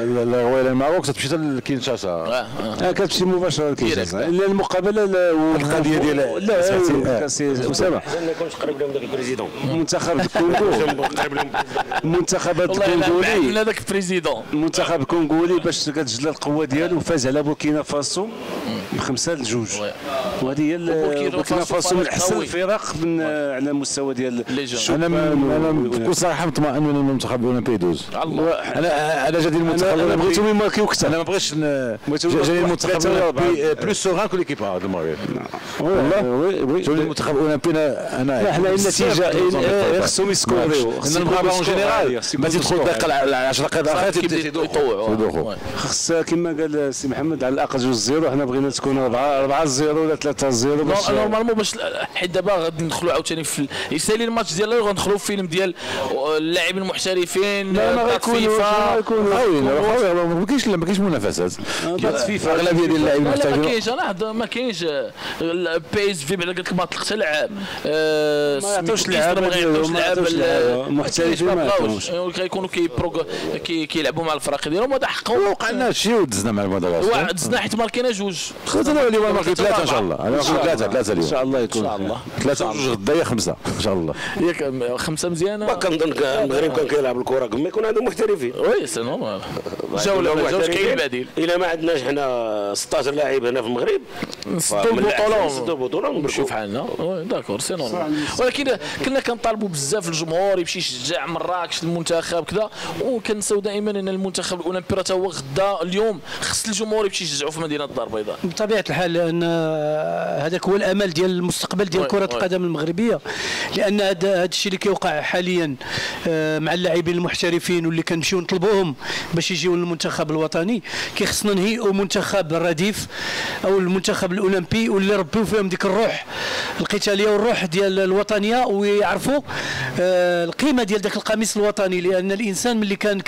المغرب تمشي حتى لكينشاسا. كتمشي مباشره لكينشاسا. المقابله القضيه ديال لا سي اسامه ما يكونش قريب لهم ذاك البريزيدون. منتخب الكونغو المنتخبات الكونغولي هذاك البريزيدون المنتخب الكونغولي باش كتجلى القوه ديالو فاز على بوركينا فاسو ب5-2 وهذه هي بوركينا فاسو من احسن الفرق من على المستوى ديال انا بكل صراحه مطمئن من المنتخب الاولمبي يدوز. انا جا ديال المنتخب انا بغيتهم يماركيو اكثر. انا ما بغيتش جاني المنتخب الاولمبي بلوس سوغان كو ليكيب هذا المغرب. والله جاني المنتخب الاولمبي انا حنا النتيجه خصهم يسكوريو. المغرب اون جينيرال ما تدخل دقيقه 10 دقائق الاخيره يطوعوا. خص كما قال السي محمد على الاقل 2-0. حنا بغينا تكون 4-0 ولا 3-0 باش نورمالمون باش حيت دابا غادي ندخلوا عاوتاني في يسالي الماتش ديال غندخلوا في فيلم ديال اللاعبين المحترفين. ما غيكونوا ما كاينش منافسات. فيفا اغلبيه ديال اللاعبين المحترفين ما كاينش. انا ما كاينش بي اس في بعدا قالت لك ما طلقت لعاب ما يعطوش لعاب المحترفين ما يعطوش. كيكونوا كيلعبوا مع الفرق ديالهم وهذا حقهم. وقع لنا شي ودزنا مع المدرسه دزنا حيت ماركينا 2. خذنا اليوم ماركي 3 ان شاء الله. انا ماركي 3 اليوم ان شاء الله يكون 3 غدا يا 5 ان شاء الله. ياك 5 مزيانه. ما كنظن المغرب كان كيلعب الكره قبل ما يكون عندهم محترفين. وي سي نورمال. جوله ولا جوج كاين بديل. الا ما عندناش حنا 16 لاعب هنا في المغرب نسدوا البطوله نشوف حالنا. وي داكور سي نورمال. ولكن كنا كنطالبوا بزاف الجمهور يمشي يشجع مراكش المنتخب كذا وكنساو دائما ان المنتخب الاولمبي راه هو غدا اليوم خص الجمهور يمشي يشجعوا في مدينه الدار البيضاء. بطبيعه الحال لان هذاك هو الامل ديال المستقبل ديال كره القدم المغربيه. لان هذا الشيء اللي كيوقع حاليا مع اللاعبين المحترفين واللي كنمشيو نطلبوهم باش يجيو للمنتخب الوطني كيخصنا نهيئوا منتخب رديف او المنتخب الاولمبي واللي ربيو فيهم ديك الروح القتاليه والروح ديال الوطنيه ويعرفوا القيمه ديال ذاك القميص الوطني. لان الانسان ملي كان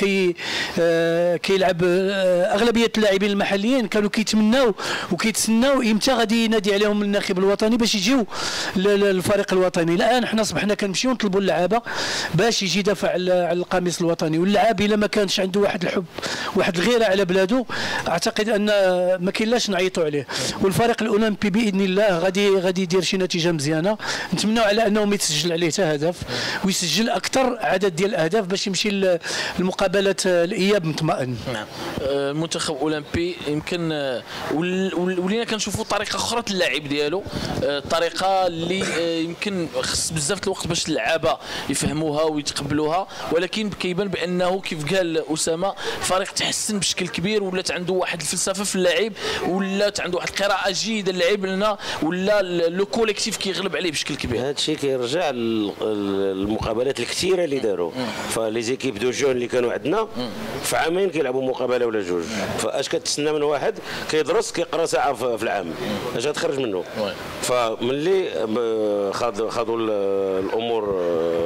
كيلعب اغلبيه اللاعبين المحليين كانوا كيتمناو وكيتسناو امتى غادي ينادي عليهم الناخب الوطني باش يجيو للفريق الوطني. الان حنا صبحنا كنمشيو نطلبوا اللعابه باش يجي يدافع على القميص الوطني. واللاعب الا ما كانش عنده واحد الحب واحد الغيره على بلاده اعتقد ان ما كاينلاش نعيطوا عليه. والفريق الاولمبي باذن الله غادي يدير شي نتيجه مزيانه. نتمنوا على انه ما يتسجل عليه حتى هدف ويسجل اكثر عدد ديال الاهداف باش يمشي المقابلات الاياب مطمئن. نعم. المنتخب الاولمبي يمكن ولينا كنشوفوا طريقه اخرى اللعب ديالو. الطريقه اللي يمكن خص بزاف الوقت باش اللعابه يفهموها ويتقبلوها. ولكن كيبان بانه كيف قال اسامه الفريق تحسن بشكل كبير ولات عنده واحد الفلسفه في اللعب ولات عنده واحد القراءه جيده للعب لنا ولا لو كوليكتيف كيغلب عليه بشكل كبير. هذا الشيء كيرجع للمقابلات الكثيره اللي داروا. فلي زيكيب دو جون اللي كانوا عندنا في عامين كيلعبوا مقابله ولا جوج. فاش كتسنى من واحد كيدرس كيقرا ساعه في العام اش غتخرج منه. فملي خاضوا الامور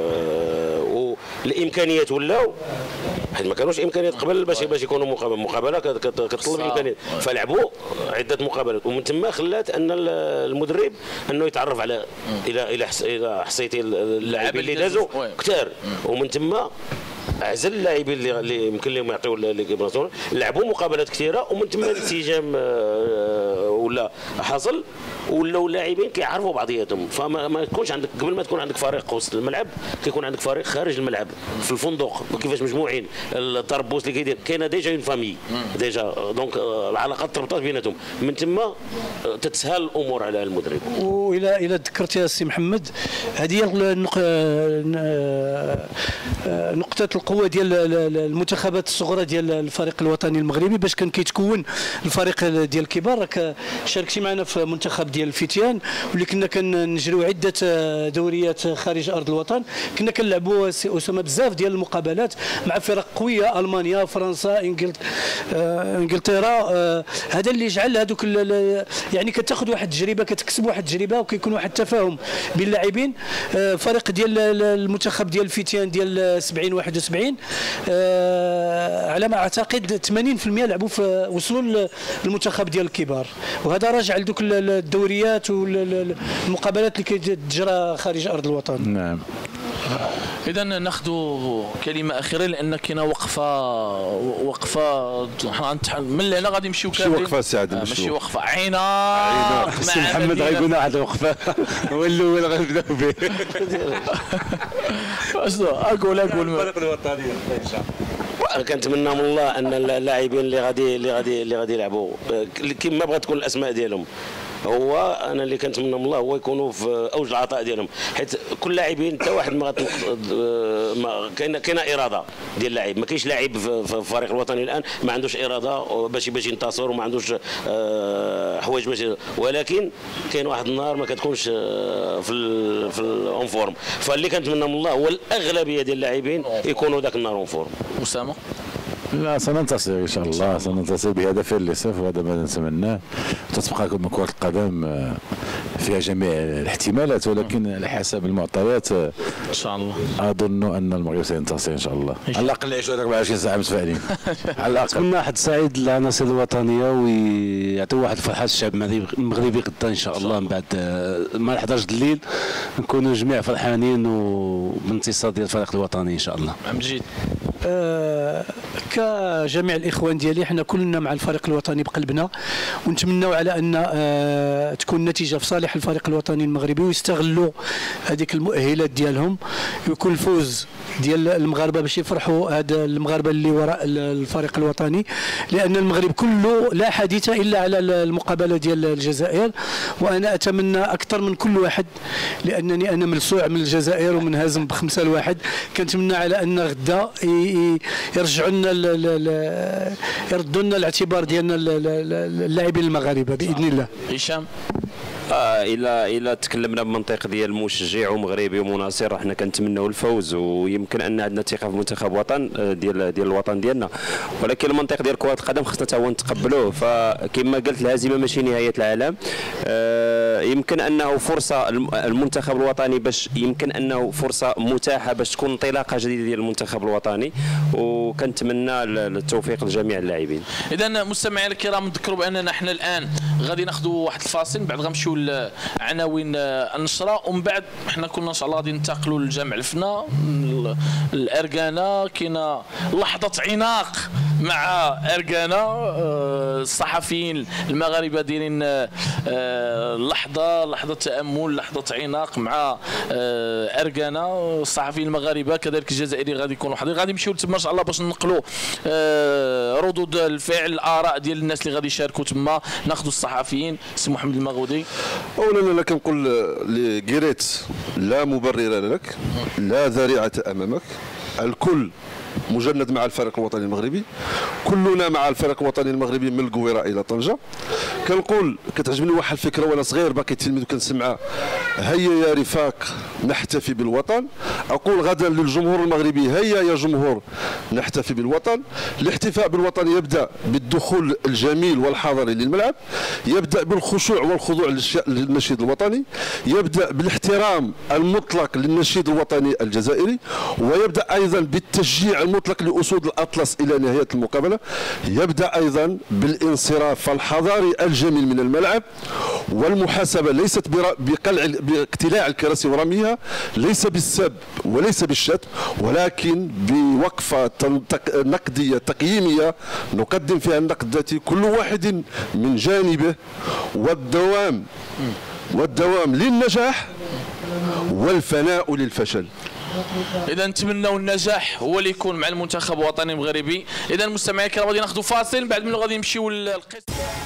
والامكانيات ولاو حيت ما كانوش امكانيات قبل باش يكونوا مقابله كتطلب امكانيات. فلعبوا عده مقابلات ومن ثم خلات ان المدرب انه يتعرف على الى حصيتي اللاعبين اللي دازوا كثار ومن ثم اعزل اللاعبين اللي يمكن لهم يعطيو ليكيب ناسيونال لعبوا مقابلات كثيره ومن ثم الانسجام ولا حصل ولاو اللاعبين كيعرفوا بعضياتهم. فما يكونش عندك قبل ما تكون عندك فريق وسط الملعب كيكون عندك فريق خارج الملعب في الفندق كيفاش مجموعين الطربوس اللي كيدير كاينه ديجا اون فامي ديجا دونك العلاقات تربطات بيناتهم من ثم تتسهل الامور على المدرب. والى ذكرت يا سي محمد هذه نقطه القوه ديال المنتخبات الصغرى ديال الفريق الوطني المغربي باش كان كيتكون الفريق ديال الكبار. راك شاركتي معنا في منتخب ديال الفتيان واللي كنا كنجريو عده دوريات خارج ارض الوطن. كنا كنلعبوا سي اسامه بزاف ديال المقابلات مع فرق قويه المانيا فرنسا انجلترا. هذا اللي جعل هذوك يعني كتاخذ واحد التجربه كتكسب واحد التجربه وكيكون واحد التفاهم بين اللاعبين. فريق ديال المنتخب ديال الفتيان ديال 70 71 على ما اعتقد 80% لعبوا وصلوا للمنتخب ديال الكبار. وهذا راجع لذوك الدوريات والمقابلات اللي كتجرى خارج ارض الوطن. نعم. اذا ناخذوا كلمه اخيره لان كاينه وقفه من هنا غادي نمشيو كاملين. ماشي وقفه سعد، ماشي وقفه عيناق. خص محمد غيقولنا واحد الوقفه هو الاول غنبداو به. اشنو اقول الفريق الوطني ان شاء الله. كنتمنى من الله ان اللاعبين اللي غادي يلعبوا كما بغات تكون الاسماء ديالهم، هو انا اللي كنتمنى من الله هو يكونوا في اوج العطاء ديالهم، حيت كل لاعبين حتى واحد ما كاينه اراده ديال اللاعب. ما كاينش لاعب في الفريق الوطني الان ما عندوش اراده باش ينتصر وما عندوش حوايج باش، ولكن كاين واحد النهار ما كتكونش في اون فورم. فاللي كنتمنى من الله هو الاغلبيه ديال اللاعبين يكونوا ذاك النهار اون فورم. اسامه لا سننتصر ان شاء الله، سننتصر بهدف لصفر، وهذا ما نتمناه. تتبقى كرة القدم فيها جميع الاحتمالات، ولكن على حسب المعطيات ان شاء الله اظن ان المغرب سينتصر ان شاء الله. على الاقل يعيشوا 24 ساعه متفائلين. على الاقل نتمنى واحد سعيد للعناصر الوطنيه ويعطيو واحد الفرحه للشعب المغربي غدا ان شاء الله. من بعد مع 11 الليل نكونوا جميع فرحانين وبانتصار ديال الفريق الوطني ان شاء الله. عم جيد. كجميع الاخوان ديالي حنا كلنا مع الفريق الوطني بقلبنا، ونتمناو على ان تكون النتيجه في صالح الفريق الوطني المغربي ويستغلوا هذيك المؤهلات ديالهم، ويكون الفوز ديال المغاربه باش يفرحوا هذا المغاربه اللي وراء الفريق الوطني، لان المغرب كله لا حديث الا على المقابله ديال الجزائر. وانا اتمنى اكثر من كل واحد، لانني انا ملسوع من الجزائر ومنهزم ب5-1. كنتمنى على ان غدا يرجعوا لنا يردوا لنا الاعتبار ديالنا اللاعبين المغاربه باذن الله. هشام. الى تكلمنا بمنطق ديال مشجع ومغربي ومناصر، حنا كنتمناو الفوز، ويمكن ان عندنا ثقه في منتخب وطن ديال الوطن ديالنا، ولكن المنطق ديال كره القدم خصنا حتى هو نتقبلوه. فكما قلت الهزيمه ماشي نهايه العالم، يمكن انه فرصه المنتخب الوطني باش يمكن انه فرصه متاحه باش تكون انطلاقه جديده ديال المنتخب الوطني، وكنتمنى التوفيق لجميع اللاعبين. اذا مستمعينا الكرام نذكروا باننا احنا الان غادي ناخذوا واحد الفاصل، بعد غنمشيو عناوين النشره، ومن بعد حنا كنا ان شاء الله غادي ننتقلوا لجامع الفنا الاركانه. كاينه لحظه عناق مع اركانه، الصحفيين المغاربه دايرين لحظه تامل، لحظه عناق مع اركانه. الصحفيين المغاربه كذلك الجزائري غادي يكونوا حاضرين، غادي نمشيو تما ان شاء الله باش ننقلوا ردود الفعل، الاراء ديال الناس اللي غادي يشاركوا تما. ناخذوا الصحفيين. سي محمد المغودي. اولا انا كنقول لكيريت لا مبرر لك، لا ذريعه امامك، الكل مجند مع الفريق الوطني المغربي، كلنا مع الفريق الوطني المغربي من القويره الى طنجه. كنقول كتعجبني واحد الفكره وانا صغير باقي تلميذ وكنسمعها، هيا يا رفاق نحتفي بالوطن. اقول غدا للجمهور المغربي هيا يا جمهور نحتفي بالوطن. الاحتفاء بالوطن يبدا بالدخول الجميل والحضري للملعب، يبدا بالخشوع والخضوع للنشيد الوطني، يبدا بالاحترام المطلق للنشيد الوطني الجزائري، ويبدا ايضا بالتشجيع المطلق لأسود الأطلس إلى نهاية المقابلة، يبدأ أيضا بالانصراف الحضاري الجميل من الملعب، والمحاسبة ليست باقتلاع الكراسي ورميها، ليس بالسب وليس بالشتم، ولكن بوقفة نقدية تقييمية نقدم فيها النقد الذاتي كل واحد من جانبه، والدوام للنجاح والفناء للفشل. اذا نتمنوا النجاح هو اللي يكون مع المنتخب الوطني المغربي. اذا المستمعين الكرام غادي ناخذوا فاصل، بعد منه غادي نمشيو للقسم.